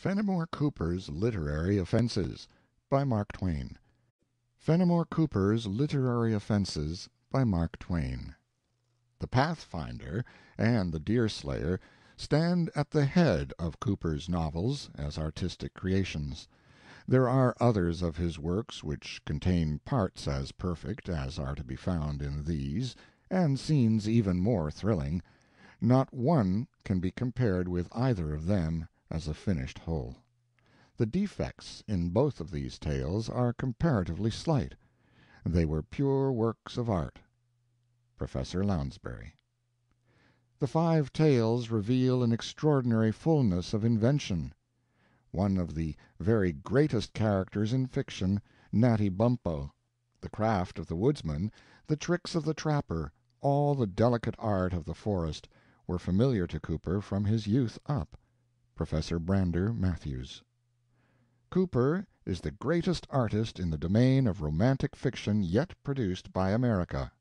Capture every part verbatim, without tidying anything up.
Fenimore Cooper's Literary Offences, by Mark Twain. Fenimore Cooper's Literary Offences, by Mark Twain. The Pathfinder and the Deerslayer stand at the head of Cooper's novels as artistic creations. There are others of his works which contain parts as perfect as are to be found in these, and scenes even more thrilling. Not one can be compared with either of them as a finished whole. The defects in both of these tales are comparatively slight. They were pure works of art. Professor Lounsbury. The five tales reveal an extraordinary fullness of invention. One of the very greatest characters in fiction, Natty Bumppo, the craft of the woodsman, the tricks of the trapper, all the delicate art of the forest, were familiar to Cooper from his youth up. Professor Brander Matthews. Cooper is the greatest artist in the domain of romantic fiction yet produced by America.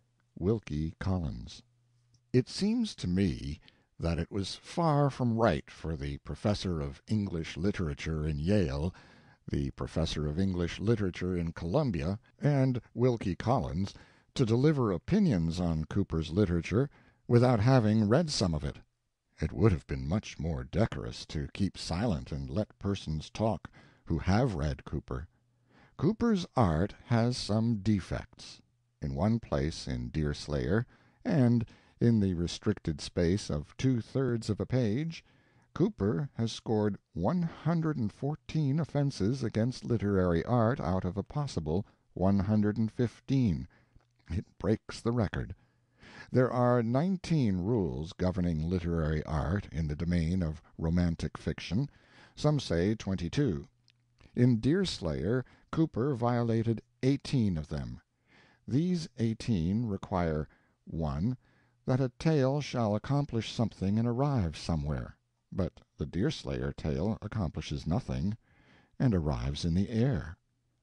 Wilkie Collins. It seems to me that it was far from right for the professor of English literature in Yale, the professor of English literature in Columbia, and Wilkie Collins to deliver opinions on Cooper's literature without having read some of it. It would have been much more decorous to keep silent and let persons talk who have read Cooper. Cooper's art has some defects. In one place in Deerslayer, and in the restricted space of two-thirds of a page, Cooper has scored one hundred fourteen offenses against literary art out of a possible one hundred fifteen. It breaks the record. There are nineteen rules governing literary art in the domain of romantic fiction, some say twenty-two. In Deerslayer, Cooper violated eighteen of them. These eighteen require: one. That a tale shall accomplish something and arrive somewhere. But the Deerslayer tale accomplishes nothing, and arrives in the air.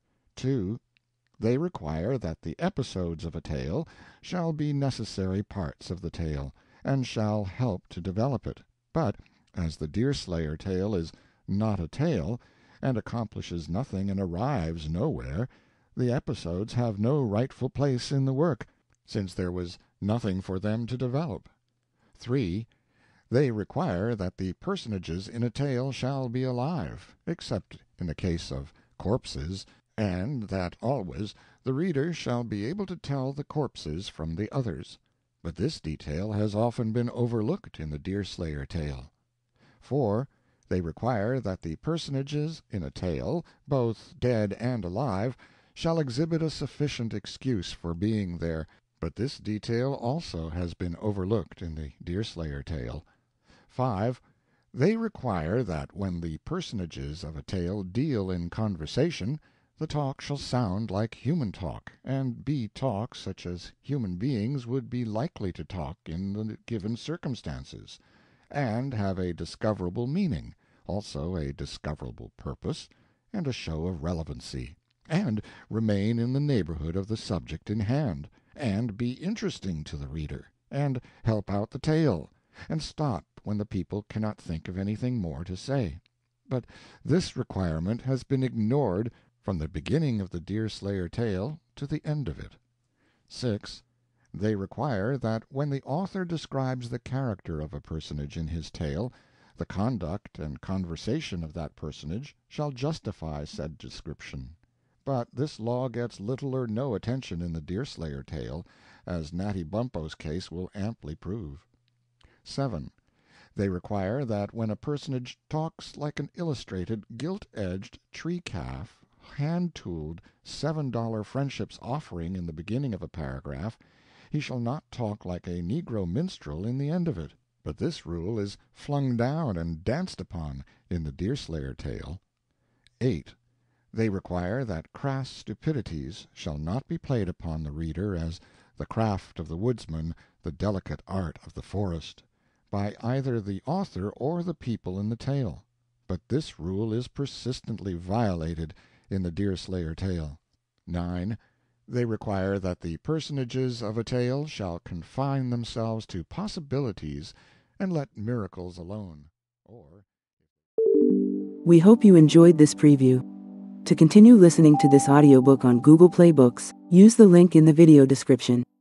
two. They require that the episodes of a tale shall be necessary parts of the tale, and shall help to develop it. But, as the Deerslayer tale is not a tale, and accomplishes nothing and arrives nowhere, the episodes have no rightful place in the work, since there was nothing for them to develop. three. They require that the personages in a tale shall be alive, except in the case of corpses, and that always the reader shall be able to tell the corpses from the others. But this detail has often been overlooked in the Deerslayer tale. four. They require that the personages in a tale, both dead and alive, shall exhibit a sufficient excuse for being there, but this detail also has been overlooked in the Deerslayer tale. five. They require that when the personages of a tale deal in conversation, the talk shall sound like human talk, and be talk such as human beings would be likely to talk in the given circumstances, and have a discoverable meaning, also a discoverable purpose, and a show of relevancy, and remain in the neighborhood of the subject in hand, and be interesting to the reader, and help out the tale, and stop when the people cannot think of anything more to say. But this requirement has been ignored from the beginning of the Deerslayer tale to the end of it. six. They require that when the author describes the character of a personage in his tale, the conduct and conversation of that personage shall justify said description. But this law gets little or no attention in the Deerslayer tale, as Natty Bumppo's case will amply prove. seven. They require that when a personage talks like an illustrated, gilt-edged tree-calf, hand-tooled, seven-dollar friendship's offering in the beginning of a paragraph, he shall not talk like a negro minstrel in the end of it. But this rule is flung down and danced upon in the Deerslayer tale. eight. They require that crass stupidities shall not be played upon the reader as the craft of the woodsman, the delicate art of the forest, by either the author or the people in the tale. But this rule is persistently violated in the Deerslayer tale. nine. They require that the personages of a tale shall confine themselves to possibilities and let miracles alone. Or We hope you enjoyed this preview. To continue listening to this audiobook on Google Play Books, use the link in the video description.